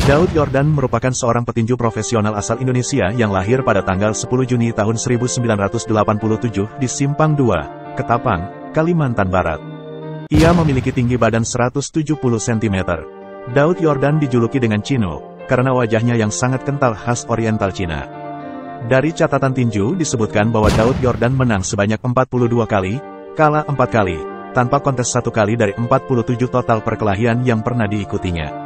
Daud Yordan merupakan seorang petinju profesional asal Indonesia yang lahir pada tanggal 10 Juni tahun 1987 di Simpang 2, Ketapang, Kalimantan Barat. Ia memiliki tinggi badan 170 cm. Daud Yordan dijuluki dengan Cino, karena wajahnya yang sangat kental khas Oriental Cina. Dari catatan tinju disebutkan bahwa Daud Yordan menang sebanyak 42 kali, kalah 4 kali, tanpa kontes 1 kali dari 47 total perkelahian yang pernah diikutinya.